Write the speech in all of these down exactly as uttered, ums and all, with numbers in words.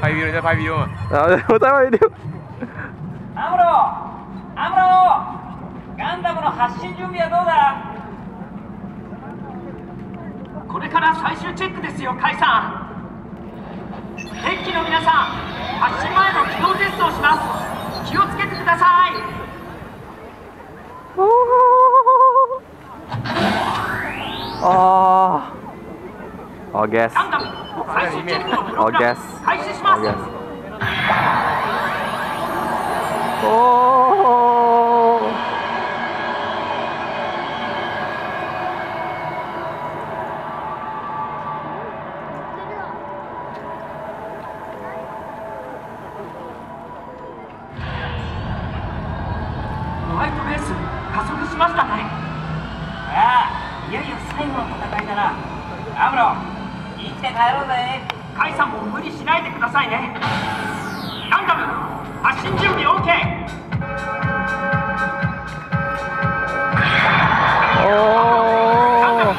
ファイビルじゃファイビル。 あ、お互いで。 アムロ、アムロ、ガンダムの発進準備はどうだ？ これから最終チェックですよ、カイさん。デッキの皆さん、発進前の機動テストをします。気をつけてください。 ああ。あ、ゲス。 ガンダム最終チェックのプログラム開始します。 おお。 ホワイトベース加速しましたね。 ああ、いよいよ最後の戦いだな。アムロ、生きて帰ろうぜ。 カイさんも無理しないでくださいね。ガンダム発進準備 オーケー。 おお。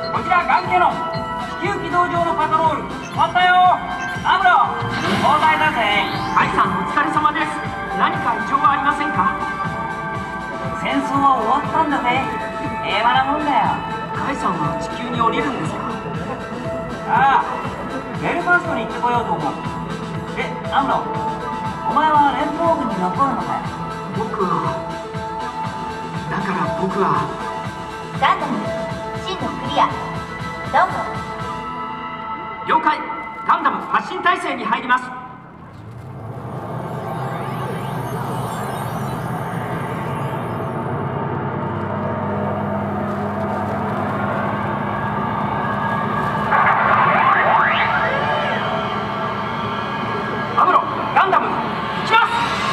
こちらガン家の地球軌道上のパトロール終わったよ。アムロ交代だぜ。 カイさんお疲れ様です。何か異常はありませんか？ 戦争は終わったんだぜ。平和なもんだよ。 カイさんは地球に降りるんですか？ ああ、ベルファストに行ってこようと思う。で、アムロ、お前は連邦軍に残るのかよ。 僕はだから僕はガンダム進路クリア。どうぞ。 了解。ガンダム発進態勢に入ります。アムロ、ガンダム行きます。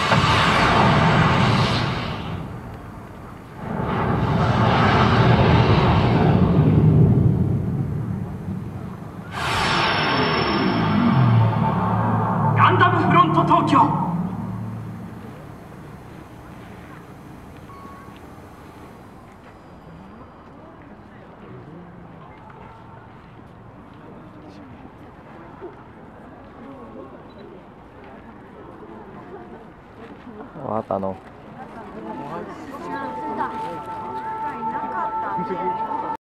ガンダムフロント東京。 Wah, tanong.